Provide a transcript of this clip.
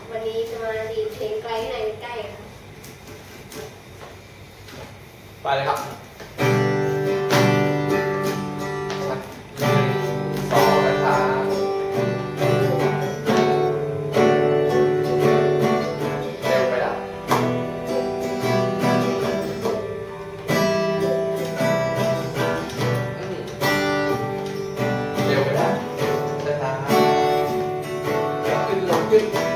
วันนี้จะมาดีดเพลงไกลไหนใกล้ค่ะไปเลยครับ1 2นะครับเร็วไปแล้วเร็วไปแล้วช้าๆขึ้นลงขึ้น